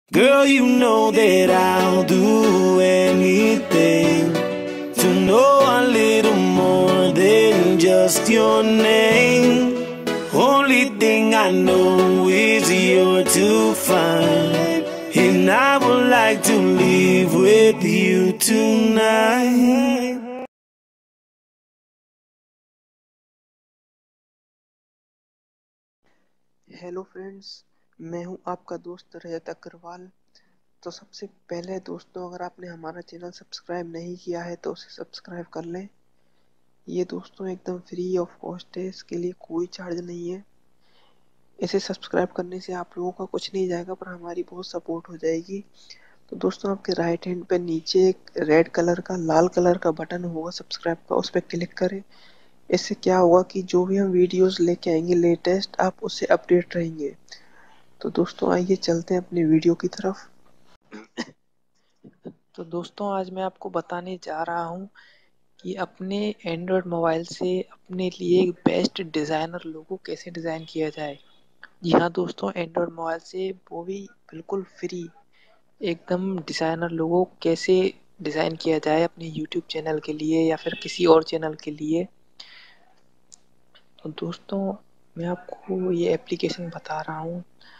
Girl, you know that I'll do anything to know a little more than just your name. Only thing I know is you're too fine, and I would like to live with you tonight. Hello friends, मैं हूं आपका दोस्त रजत अग्रवाल। तो सबसे पहले दोस्तों, अगर आपने हमारा चैनल सब्सक्राइब नहीं किया है तो उसे सब्सक्राइब कर लें। ये दोस्तों एकदम फ्री ऑफ कॉस्ट है, इसके लिए कोई चार्ज नहीं है। इसे सब्सक्राइब करने से आप लोगों का कुछ नहीं जाएगा, पर हमारी बहुत सपोर्ट हो जाएगी। तो दोस्तों, आपके राइट हैंड पे नीचे एक रेड कलर का लाल कलर का बटन होगा सब्सक्राइब का, उस पर क्लिक करें। इससे क्या होगा कि जो भी हम वीडियोस लेके आएंगे लेटेस्ट, आप उससे अपडेट रहेंगे। तो दोस्तों, आइए चलते हैं अपने वीडियो की तरफ। तो दोस्तों, आज मैं आपको बताने जा रहा हूँ कि अपने एंड्रॉयड मोबाइल से अपने लिए एक बेस्ट डिज़ाइनर लोगो कैसे डिज़ाइन किया जाए। जी हाँ दोस्तों, एंड्रॉयड मोबाइल से वो भी बिल्कुल फ्री एकदम डिज़ाइनर लोगो कैसे डिज़ाइन किया जाए अपने यूट्यूब चैनल के लिए या फिर किसी और चैनल के लिए। तो दोस्तों, मैं आपको ये एप्लीकेशन बता रहा हूँ।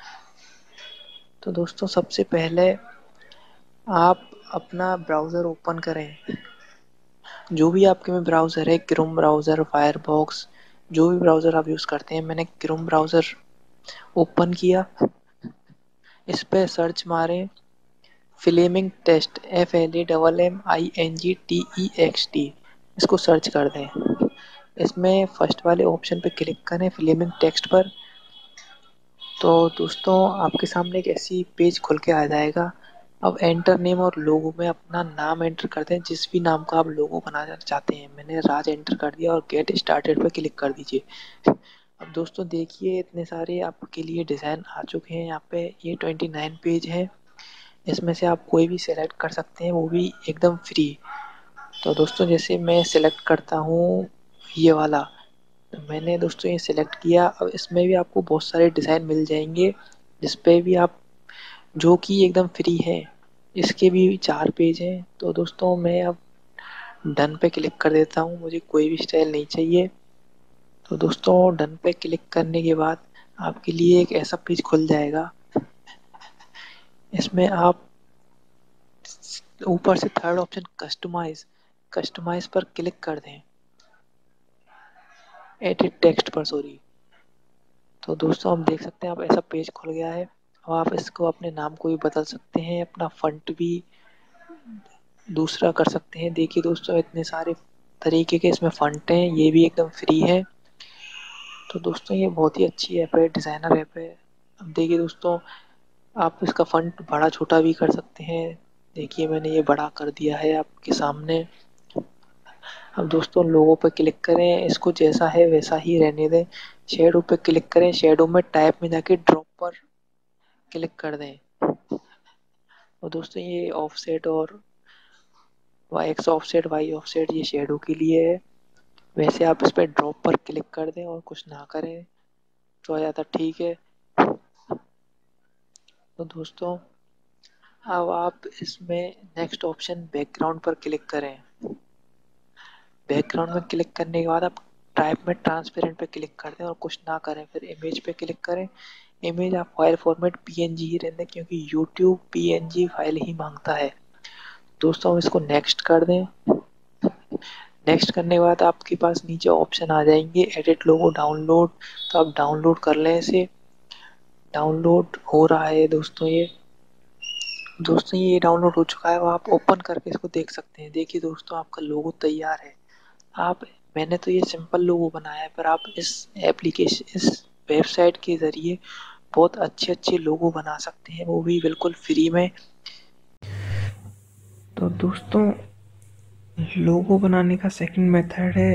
तो दोस्तों, सबसे पहले आप अपना ब्राउज़र ओपन करें। जो भी आपके में ब्राउज़र है, क्रोम ब्राउज़र, फायरफॉक्स, जो भी ब्राउज़र आप यूज़ करते हैं। मैंने क्रोम ब्राउज़र ओपन किया, इस पे सर्च मारें फ्लेमिंग टेक्स्ट, FLAMMINGTEXT, इसको सर्च कर दें। इसमें फर्स्ट वाले ऑप्शन पे क्लिक करें, फ्लेमिंग टेक्स्ट पर। तो दोस्तों, आपके सामने एक ऐसी पेज खुल के आ जाएगा। अब एंटर नेम और लोगो में अपना नाम एंटर कर दें, जिस भी नाम का आप लोगो बनाना चाहते हैं। मैंने राज एंटर कर दिया और गेट स्टार्टेड पे क्लिक कर दीजिए। अब दोस्तों देखिए, इतने सारे आपके लिए डिज़ाइन आ चुके हैं। यहाँ पे ये 29 पेज है, इसमें से आप कोई भी सिलेक्ट कर सकते हैं, वो भी एकदम फ्री। तो दोस्तों, जैसे मैं सिलेक्ट करता हूँ ये वाला, तो मैंने दोस्तों ये सिलेक्ट किया। अब इसमें भी आपको बहुत सारे डिज़ाइन मिल जाएंगे, जिस पे भी आप जो कि एकदम फ्री है। इसके भी 4 पेज हैं। तो दोस्तों, मैं अब डन पे क्लिक कर देता हूँ, मुझे कोई भी स्टाइल नहीं चाहिए। तो दोस्तों, डन पे क्लिक करने के बाद आपके लिए एक ऐसा पेज खुल जाएगा। इसमें आप ऊपर से थर्ड ऑप्शन कस्टमाइज पर क्लिक कर दें, एडिट टेक्स्ट पर, सॉरी। तो दोस्तों, आप देख सकते हैं, आप ऐसा पेज खुल गया है। अब आप इसको अपने नाम को भी बदल सकते हैं, अपना फॉन्ट भी दूसरा कर सकते हैं। देखिए दोस्तों, इतने सारे तरीके के इसमें फॉन्ट हैं, ये भी एकदम फ्री है। तो दोस्तों, ये बहुत ही अच्छी ऐप है, डिज़ाइनर ऐप है। अब देखिए दोस्तों, आप इसका फॉन्ट बड़ा छोटा भी कर सकते हैं। देखिए, मैंने ये बड़ा कर दिया है आपके सामने। अब दोस्तों, लोगो पे क्लिक करें, इसको जैसा है वैसा ही रहने दें। शेडो पे क्लिक करें, शेडो में टाइप में जाके ड्रॉप पर क्लिक कर दें। और दोस्तों, ये ऑफसेट और एक्स ऑफसेट, वाई ऑफसेट, ये शेडो के लिए है। वैसे आप इस पर ड्रॉप पर क्लिक कर दें और कुछ ना करें तो ज़्यादा ठीक है। तो दोस्तों, अब आप इसमें नेक्स्ट ऑप्शन बैकग्राउंड पर क्लिक करें। बैकग्राउंड में क्लिक करने के बाद आप टाइप में ट्रांसपेरेंट पे क्लिक कर दें और कुछ ना करें। फिर इमेज पे क्लिक करें। इमेज आप फाइल फॉर्मेट PNG ही रहने दें, क्योंकि YouTube PNG फाइल ही मांगता है। दोस्तों, हम इसको नेक्स्ट कर दें। नेक्स्ट करने के बाद आपके पास नीचे ऑप्शन आ जाएंगे एडिट लोगो डाउनलोड। तो आप डाउनलोड कर लें इसे। डाउनलोड हो रहा है दोस्तों, ये डाउनलोड हो चुका है। अब आप ओपन करके इसको देख सकते हैं। देखिए दोस्तों, आपका लोगो तैयार है। आप मैंने तो ये सिंपल लोगो बनाया है, पर आप इस वेबसाइट के ज़रिए बहुत अच्छे अच्छे लोगो बना सकते हैं, वो भी बिल्कुल फ्री में। तो दोस्तों, लोगो बनाने का सेकंड मेथड है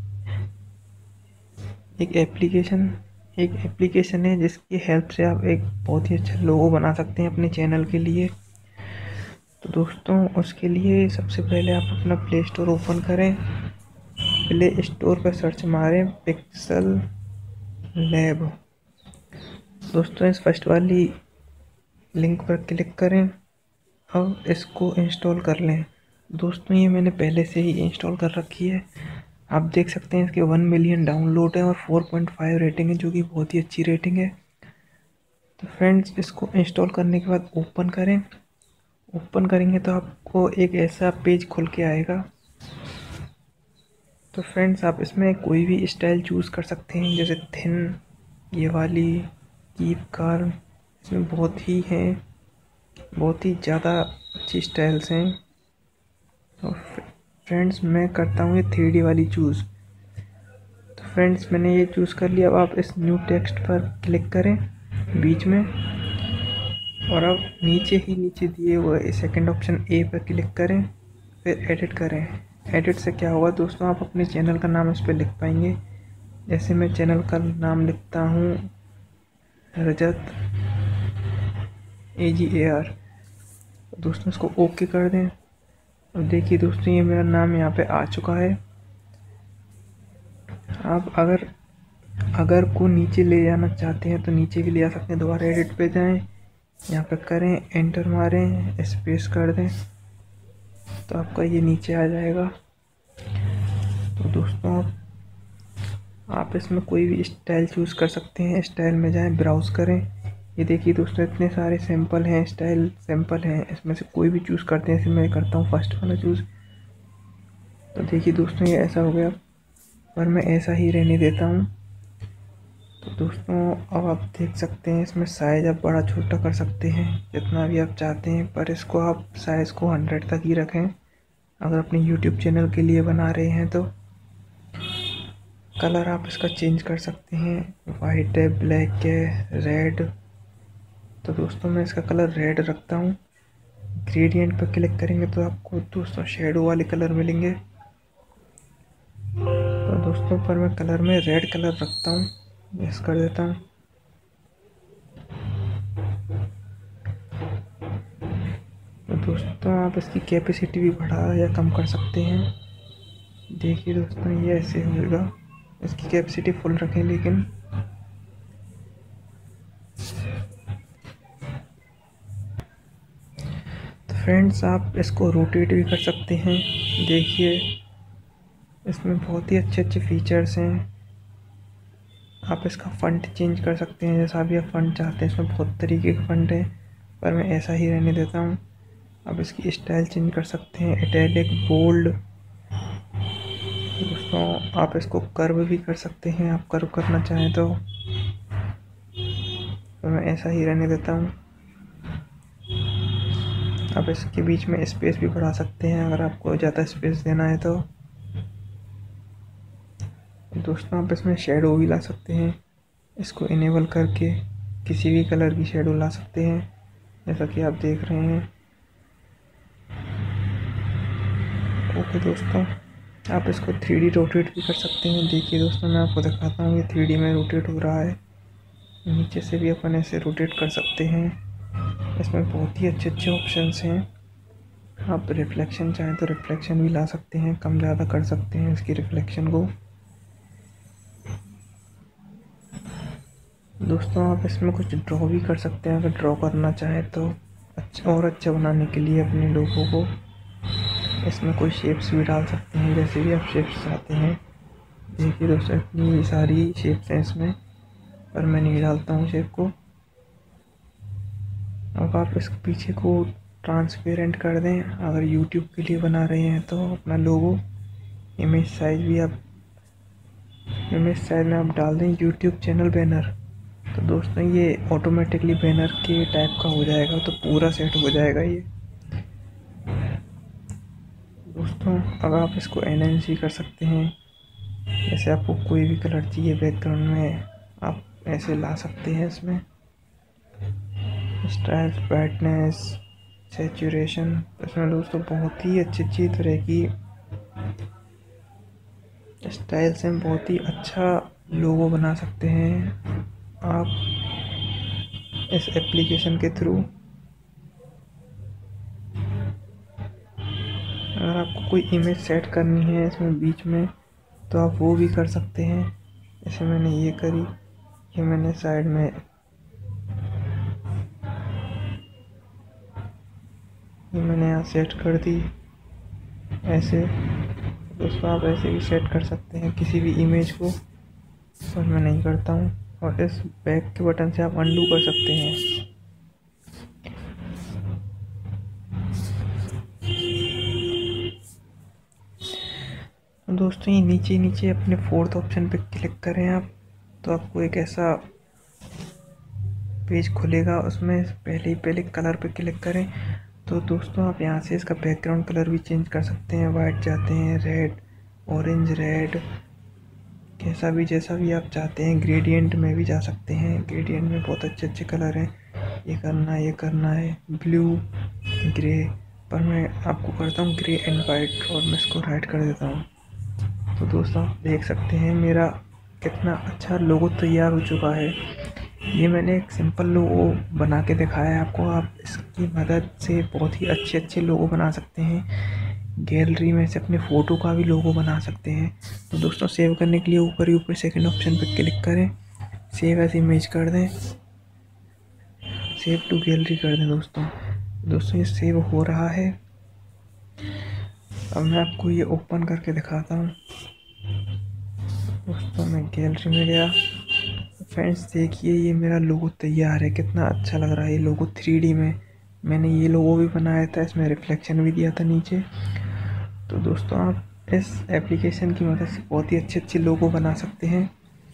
एक एप्लीकेशन है जिसकी हेल्प से आप एक बहुत ही अच्छा लोगो बना सकते हैं अपने चैनल के लिए। तो दोस्तों, उसके लिए सबसे पहले आप अपना प्ले स्टोर ओपन करें। प्ले स्टोर पर सर्च मारें पिक्सल लैब। दोस्तों, इस फर्स्ट वाली लिंक पर क्लिक करें और इसको इंस्टॉल कर लें। दोस्तों ये मैंने पहले से ही इंस्टॉल कर रखी है। आप देख सकते हैं इसके 1 मिलियन डाउनलोड है और 4.5 रेटिंग है, जो कि बहुत ही अच्छी रेटिंग है। तो फ्रेंड्स इसको इंस्टॉल करने के बाद ओपन करें। ओपन करेंगे तो आपको एक ऐसा पेज खुल के आएगा। तो फ्रेंड्स आप इसमें कोई भी स्टाइल चूज़ कर सकते हैं, जैसे थिन, ये वाली, कीप कार्ल, इसमें बहुत ही ज़्यादा अच्छी स्टाइल्स हैं। और फ्रेंड्स मैं करता हूँ ये 3D वाली चूज़। तो फ्रेंड्स मैंने ये चूज़ कर लिया। अब आप इस न्यू टेक्स्ट पर क्लिक करें बीच में, और अब नीचे दिए हुए सेकंड ऑप्शन ए पर क्लिक करें, फिर एडिट करें। एडिट से क्या होगा दोस्तों, आप अपने चैनल का नाम इस पर लिख पाएंगे। जैसे मैं चैनल का नाम लिखता हूँ रजत AGAR। दोस्तों इसको ओके कर दें। और देखिए दोस्तों ये मेरा नाम यहाँ पे आ चुका है। आप अगर को नीचे ले जाना चाहते हैं तो नीचे भी ले जा सकते हैं। दोबारा एडिट पे जाएं, यहाँ पे करें, एंटर मारें, स्पेस कर दें, तो आपका ये नीचे आ जाएगा। तो दोस्तों आप इसमें कोई भी स्टाइल चूज़ कर सकते हैं। स्टाइल में जाएं, ब्राउज़ करें। ये देखिए दोस्तों इतने सारे सैंपल हैं, स्टाइल सैंपल हैं, इसमें से कोई भी चूज़ करते हैं। इसमें मैं करता हूँ फर्स्ट वाला चूज़। तो देखिए दोस्तों ये ऐसा हो गया, पर मैं ऐसा ही रहने देता हूँ। तो दोस्तों अब आप देख सकते हैं इसमें साइज़ आप बड़ा छोटा कर सकते हैं जितना भी आप चाहते हैं, पर इसको आप साइज़ को 100 तक ही रखें अगर अपने YouTube चैनल के लिए बना रहे हैं तो। कलर आप इसका चेंज कर सकते हैं, वाइट है, ब्लैक है, रेड। तो दोस्तों मैं इसका कलर रेड रखता हूँ। ग्रेडियंट पर क्लिक करेंगे तो आपको दोस्तों शेडो वाले कलर मिलेंगे। तो दोस्तों पर मैं कलर में रेड कलर रखता हूँ, यस कर देता हूँ। तो दोस्तों आप इसकी कैपेसिटी भी बढ़ा या कम कर सकते हैं। देखिए दोस्तों ये ऐसे होगा, इसकी कैपेसिटी फुल रखें लेकिन। तो फ्रेंड्स आप इसको रोटेट भी कर सकते हैं। देखिए इसमें बहुत ही अच्छे फीचर्स हैं। आप इसका फ़ॉन्ट चेंज कर सकते हैं, जैसा भी आप फ़ॉन्ट चाहते हैं। इसमें बहुत तरीके के फ़ॉन्ट हैं, पर मैं ऐसा ही रहने देता हूँ। आप इसकी स्टाइल चेंज कर सकते हैं, इटैलिक, बोल्ड। दोस्तों आप इसको कर्व भी कर सकते हैं, आप कर्व करना चाहें तो मैं ऐसा ही रहने देता हूँ। आप इसके बीच में स्पेस भी बढ़ा सकते हैं अगर आपको ज़्यादा स्पेस देना है तो। दोस्तों आप इसमें शेडो भी ला सकते हैं, इसको इनेबल करके किसी भी कलर की शेडो ला सकते हैं, जैसा कि आप देख रहे हैं। ओके दोस्तों आप इसको 3D रोटेट भी कर सकते हैं। देखिए दोस्तों मैं आपको दिखाता हूँ, ये 3D में रोटेट हो रहा है। नीचे से भी अपन ऐसे रोटेट कर सकते हैं। इसमें बहुत ही अच्छे ऑप्शंस हैं। आप रिफ्लेक्शन चाहें तो रिफ्लेक्शन भी ला सकते हैं, कम ज़्यादा कर सकते हैं इसकी रिफ्लेक्शन को। दोस्तों आप इसमें कुछ ड्रॉ भी कर सकते हैं अगर ड्रॉ करना चाहें तो, अच्छा बनाने के लिए अपने लोगों को। इसमें कोई शेप्स भी डाल सकते हैं, जैसे भी आप शेप्स चाहते हैं। देखिए दोस्तों इतनी सारी शेप्स हैं इसमें, पर मैं नहीं डालता हूँ शेप को। अब आप इस पीछे को ट्रांसपेरेंट कर दें अगर YouTube के लिए बना रहे हैं तो। अपना लोगो इमेज साइज में आप डाल दें YouTube चैनल बैनर। तो दोस्तों ये ऑटोमेटिकली बैनर के टाइप का हो जाएगा, तो पूरा सेट हो जाएगा ये। दोस्तों अब आप इसको एनहेंस भी कर सकते हैं, जैसे आपको कोई भी कलर चाहिए बैकग्राउंड में आप ऐसे ला सकते हैं। इसमें स्टाइल, ब्राइटनेस, सैचुरेशन, इसमें दोस्तों बहुत ही अच्छी तरह की स्टाइल से बहुत ही अच्छा लोगो बना सकते हैं आप इस एप्लीकेशन के थ्रू। अगर आपको कोई इमेज सेट करनी है इसमें बीच में तो आप वो भी कर सकते हैं। जैसे मैंने ये करी, ये मैंने साइड में ये मैंने यहाँ सेट कर दी ऐसे। दोस्तों आप ऐसे भी सेट कर सकते हैं किसी भी इमेज को, पर मैं नहीं करता हूँ। और इस बैक के बटन से आप अंडू कर सकते हैं। दोस्तों ये नीचे नीचे अपने फोर्थ ऑप्शन पे क्लिक करें आप, तो आपको एक ऐसा पेज खुलेगा। उसमें पहले कलर पे क्लिक करें। तो दोस्तों आप यहाँ से इसका बैकग्राउंड कलर भी चेंज कर सकते हैं। वाइट चाहते हैं, रेड, ऑरेंज, रेड, कैसा भी जैसा भी आप चाहते हैं। ग्रेडियंट में भी जा सकते हैं, ग्रेडियंट में बहुत अच्छे अच्छे कलर हैं। ये करना है ब्लू, ग्रे, पर मैं आपको करता हूँ ग्रे एंड वाइट, और मैं इसको राइट कर देता हूँ। तो दोस्तों आप देख सकते हैं मेरा कितना अच्छा लोगो तैयार हो चुका है। ये मैंने एक सिंपल लोगो बना के दिखाया है आपको। आप इसकी मदद से बहुत ही अच्छे अच्छे लोगो बना सकते हैं। गैलरी में से अपने फ़ोटो का भी लोगो बना सकते हैं। तो दोस्तों सेव करने के लिए ऊपर सेकंड ऑप्शन पर क्लिक करें, सेव एज इमेज कर दें, सेव टू गैलरी कर दें। दोस्तों ये सेव हो रहा है। अब मैं आपको ये ओपन करके दिखाता हूँ। दोस्तों मैं गैलरी में गया। फ्रेंड्स देखिए ये मेरा लोगो तैयार है, कितना अच्छा लग रहा है ये लोगो 3D में। मैंने ये लोगो भी बनाया था, इसमें रिफ्लेक्शन भी दिया था नीचे। तो दोस्तों आप इस एप्लीकेशन की मदद से बहुत ही अच्छे अच्छे लोगो बना सकते हैं।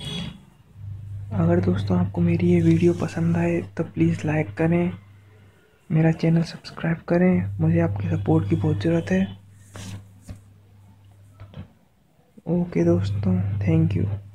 अगर दोस्तों आपको मेरी ये वीडियो पसंद आए तो प्लीज़ लाइक करें, मेरा चैनल सब्सक्राइब करें। मुझे आपकी सपोर्ट की बहुत ज़रूरत है। ओके दोस्तों, थैंक यू।